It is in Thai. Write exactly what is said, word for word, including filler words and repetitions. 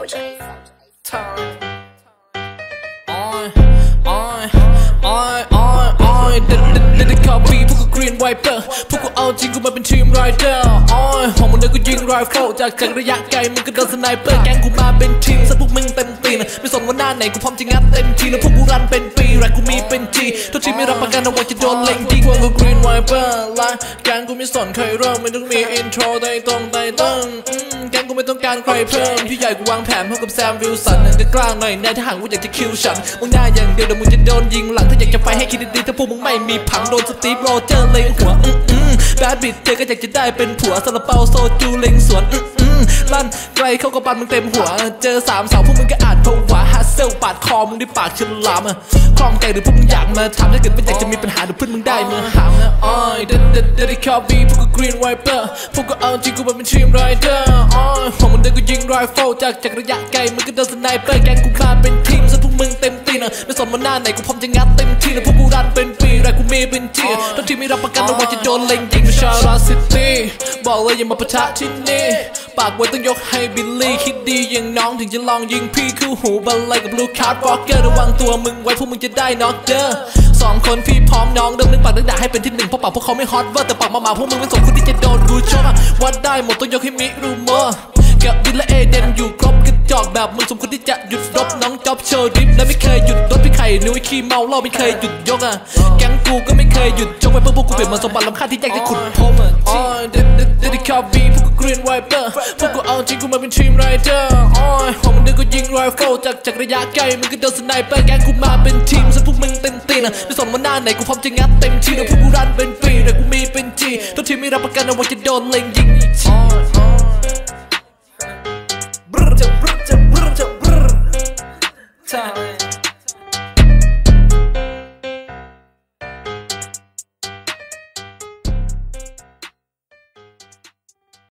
Soldier. Oi, oi, oi, oi, oi. Did it copy พวกกู Green Viper พวกกูเอาจริงกูมาเป็นทีมไรเดอร์ Oi ของมึงเนี่ยกูยิงไรเฟิลจากจากระยะไกลมึงก็โดนสไนเปอร์แก๊งกูมาเป็นทีมซะพวกมึงเต็มตีนไม่สนว่าหน้าไหนกูพร้อมจะงัดเต็มทีแล้วพวกกูรันเป็นปีแรกกูมีเป็นจีทุกทีไม่รับประกันเอาไว้จะโดนเล็งยิงพวกกู Green Viper ไลน์แก๊งกูไม่สนใครเริ่มไม่ต้องมีอินโทรไต่ตรงไต่ตั้งแก๊งกูไม่ต้องการใครเพิ่มพี่ใหญ่กูวางแผนพร้อมกับแซมวิลสันก็กล้าหน่อยแน่ถ้าหากว่าอยากจะคิวฉันมึงหน้าอย่างเดียวเดี๋ยวมึงจะโดนยิงหลังถ้าอยากจะไปให้คิดดีๆถ้าพวกมึงไม่มีผังโดนสตีฟโรเจอร์เล็งหัวแบดบิดเธอก็อยากจะได้เป็นผัวซาลาเปาโซจูเล็งสวนลั่นไกลเข้ากับบันมึงเต็มหัวเจอสามสาวพวกมึงก็อาจผวาฮัสเซลปาดคอมึงด้วยปากฉลามคลองใจหรือพวกมึงอยากมาถามถ้าเกิดไม่อยากจะมีปัญหาเดี๋ยวเพื่อนมึงได้มาหามนะอ้อยเด็ดเด็ดเด็ดคอบีพวกกู Green Viper พวกกูเอาจริงกูมาเป็นทีมไรเดอร์อ้อยของมึงเดินกูยิงไรเฟิลจากจากระยะไกลมึงก็โดนสไนเปอร์แกงกูมาเป็นทีมซะพวกมึงเต็มตีนะไม่สนว่าหน้าไหนกูพร้อมจะงัดเต็มที่แล้วพวกกูรันเป็นปีแรกกูมีเป็นจีทั้งที่ไม่รับประกันเอาไว้จะโดนเล็งยิงมาชาราซิตี้บอกเลยอย่ามาปะทะที่นี่ปากไว้ต้องยกให้บิลลี่คิดดีอย่างน้องถึงจะลองยิงพี่คือหูบัลไลกับลูกคาร์ดวอล์กเกอร์ระวังตัวมึงไว้พวกมึงจะได้น็อกเดอร์สองคนพี่พร้อมน้องเริ่มนึกปากนึกด่าให้เป็นที่หนึ่งเพราะปากพวกเขาไม่ฮอตเวอร์แต่ปากมาหมาพวกมึงไม่สมควรที่จะโดนกูชกวัดได้หมดต้องยกให้มิรูโมกับบิลและเอเดนอยู่ครบกระจอกแบบมึงสมควรที่จะหยุดรบน้องจ๊อบโชว์ดริฟและไม่เคยหยุดรถพี่ไข่นุ้ยขี้เมาเราไม่เคยหยุดยกอ่ะแก๊งกูก็ไม่เคยหยุดจงไว้เพื่อพวกกูเปลี่ยนมันสมบัติล้ำค่าที่ยากจะขุดพบอ่ะอ๋อเด็ดเด็ดเด็ดคอบีพวกกู Green Viper พวกกูเอาจริงกูมาเป็นทีมไรเดอร์อ๋อของมึงเดินกูยิงไรเฟิลจากจากระยะไกลมึงก็โดนสไนเปอร์แก๊งกูมาเป็นทีมซะพวกมึงเต็มตีนะไม่สนว่าหน้าไหนกูพร้อมจะงัดเต็มที่แล้วพวกกูรันเป็นปีแต่กูมีเป็นจีทุกทีไม่รับประกันเอาไว้จะโดนเล็งยิงTime